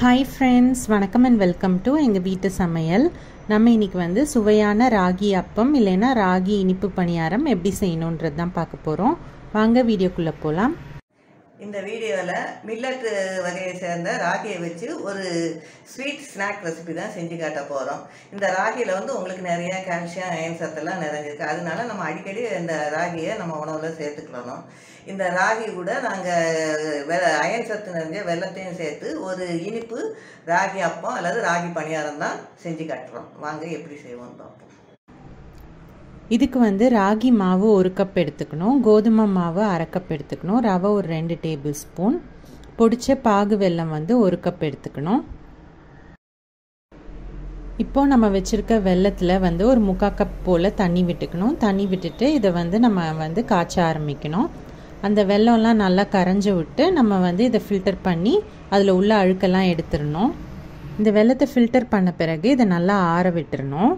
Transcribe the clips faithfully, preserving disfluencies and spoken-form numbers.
Hi friends, வணக்கம் and welcome to எங்க வீட்டு சமையல். நம்ம இன்னைக்கு வந்து சுவையான ராகி அப்பம் இல்லைனா ராகி இனிப்பு பணியாரம் எப்படி செய்யணும்ன்றது தான் பார்க்க போறோம். வாங்க வீடியோக்குள்ள போலாம். இந்த வீடியோல மில்லட் வகையை சேர்ந்த ராகியை வச்சு ஒரு ஸ்வீட் ஸ்நாக் ரெசிபி தான் செஞ்சு காட்ட போறோம். இந்த ராகியில வந்து உங்களுக்கு நிறைய கால்சியம் அயன் சத்தெல்லாம் நிறைஞ்சிருக்கு. அதனால நம்ம அடிக்கடி இந்த ராகியை நம்ம உணவுல சேர்த்துக்கணும். இந்த ராகி கூட நாங்கள் அயன் சத்து நிறைஞ்ச வெல்லத்தையும் சேர்த்து ஒரு இனிப்பு ராகி அப்பம் அல்லது ராகி பணியாரம் தான் செஞ்சு காட்டுறோம். வாங்க எப்படி செய்வோம் பார்ப்போம். இதுக்கு வந்து ராகி மாவு ஒரு கப் எடுத்துக்கணும், கோதுமை மாவு அரை கப் எடுத்துக்கணும், ரவை ஒரு ரெண்டு டேபிள் ஸ்பூன், பொடிச்ச பாகு வெல்லம் வந்து ஒரு கப் எடுத்துக்கணும். இப்போ நம்ம வச்சுருக்க வெல்லத்தில் வந்து ஒரு முக்கால் கப் போல் தண்ணி விட்டுக்கணும். தண்ணி விட்டுட்டு இதை வந்து நம்ம வந்து காய்ச்ச ஆரம்பிக்கணும். அந்த வெல்லம்லாம் நல்லா கரைஞ்சி விட்டு நம்ம வந்து இதை ஃபில்டர் பண்ணி அதில் உள்ள அழுக்கெல்லாம் எடுத்துடணும். இந்த வெல்லத்தை ஃபில்டர் பண்ண பிறகு இதை நல்லா ஆற விட்டுறணும்.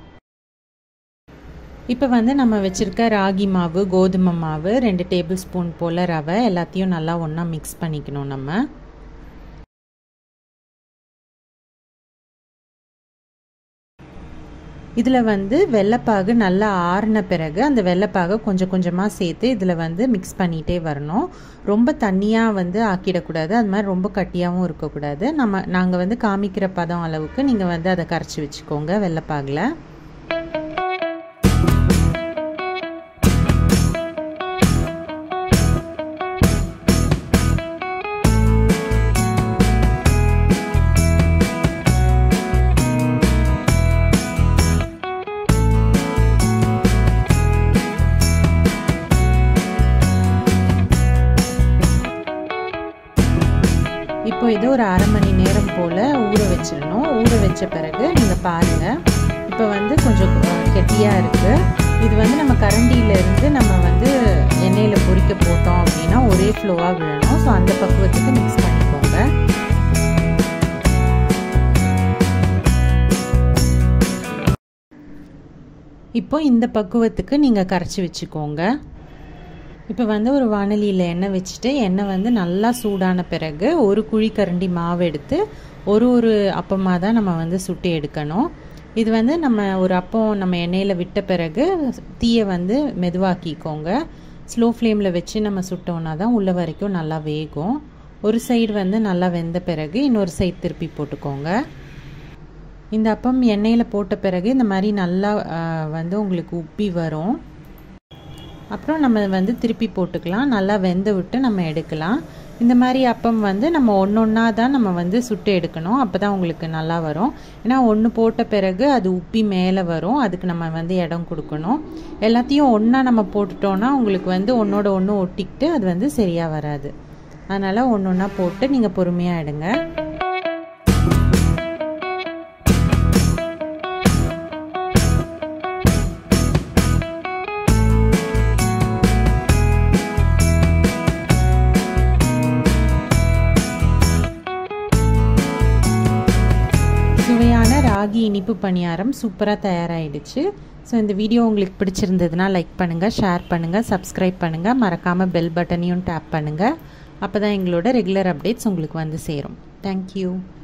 இப்போ வந்து நம்ம வச்சுருக்க ராகி மாவு, கோதுமை மாவு, ரெண்டு டேபிள் ஸ்பூன் போல் ரவை எல்லாத்தையும் நல்லா ஒன்றா மிக்ஸ் பண்ணிக்கணும். நம்ம இதில் வந்து வெள்ளைப்பாகு நல்லா ஆறின பிறகு அந்த வெள்ளைப்பாகை கொஞ்சம் கொஞ்சமாக சேர்த்து இதில் வந்து மிக்ஸ் பண்ணிகிட்டே வரணும். ரொம்ப தண்ணியாக வந்து ஆக்கிடக்கூடாது, அது மாதிரி ரொம்ப கட்டியாகவும் இருக்கக்கூடாது. நம்ம நாங்கள் வந்து காமிக்கிற பதம் அளவுக்கு நீங்கள் வந்து அதை கரைச்சி வச்சுக்கோங்க வெள்ளைப்பாகில். இப்போ இது ஒரு அரை மணி நேரம் போல் ஊற வச்சிடணும். ஊற வச்ச பிறகு நீங்கள் பாருங்கள், இப்போ வந்து கொஞ்சம் கெட்டியாக இருக்குது. இது வந்து நம்ம கரண்டியிலேருந்து நம்ம வந்து எண்ணெயில் பொரிக்க போட்டோம் அப்படின்னா ஒரே ஃப்ளோவாக விழணும். ஸோ அந்த பக்குவத்துக்கு மிக்ஸ் பண்ணிக்கோங்க. இப்போ இந்த பக்குவத்துக்கு நீங்கள் கரைச்சி வச்சுக்கோங்க. இப்போ வந்து ஒரு வானலியில் எண்ணெய் வச்சுட்டு எண்ணெய் வந்து நல்லா சூடான பிறகு ஒரு குழிக்கரண்டி மாவு எடுத்து ஒரு ஒரு அப்பமாக தான் நம்ம வந்து சுட்டி எடுக்கணும். இது வந்து நம்ம ஒரு அப்பம் நம்ம எண்ணெயில் விட்ட பிறகு தீயை வந்து மெதுவாக்கிக்கோங்க. ஸ்லோ ஃப்ளேமில் வச்சு நம்ம சுட்டோன்னா தான் உள்ள வரைக்கும் நல்லா வேகும். ஒரு சைடு வந்து நல்லா வெந்த பிறகு இன்னொரு சைடு திருப்பி போட்டுக்கோங்க. இந்த அப்பம் எண்ணெயில் போட்ட பிறகு இந்த மாதிரி நல்லா வந்து உங்களுக்கு உப்பி வரும். அப்புறம் நம்ம வந்து திருப்பி போட்டுக்கலாம். நல்லா வெந்து விட்டு நம்ம எடுக்கலாம். இந்த மாதிரி அப்பம் வந்து நம்ம ஒன்று ஒன்றா தான் நம்ம வந்து சுட்டு எடுக்கணும். அப்போ தான் உங்களுக்கு நல்லா வரும். ஏன்னா ஒன்று போட்ட பிறகு அது உப்பி மேலே வரும், அதுக்கு நம்ம வந்து இடம் கொடுக்கணும். எல்லாத்தையும் ஒன்றா நம்ம போட்டுட்டோன்னா உங்களுக்கு வந்து ஒன்றோட ஒன்று ஒட்டிக்கிட்டு அது வந்து சரியாக வராது. அதனால் ஒன்று ஒன்றா போட்டு நீங்கள் பொறுமையாக எடுங்க. சுவையான ராகி இனிப்பு பணியாரம் சூப்பராக தயாராகிடுச்சு. ஸோ இந்த வீடியோ உங்களுக்கு பிடிச்சிருந்ததுன்னா லைக் பண்ணுங்கள், ஷேர் பண்ணுங்கள், சப்ஸ்கிரைப் பண்ணுங்கள், மறக்காமல் பெல் பட்டனையும் டேப் பண்ணுங்கள். அப்போ தான் எங்களோட ரெகுலர் அப்டேட்ஸ் உங்களுக்கு வந்து சேரும். தேங்க்யூ.